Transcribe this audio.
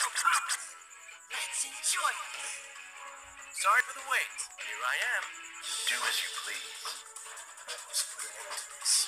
Let's enjoy this. Sorry for the wait. Here I am. Do as you please. Let's put an end to this.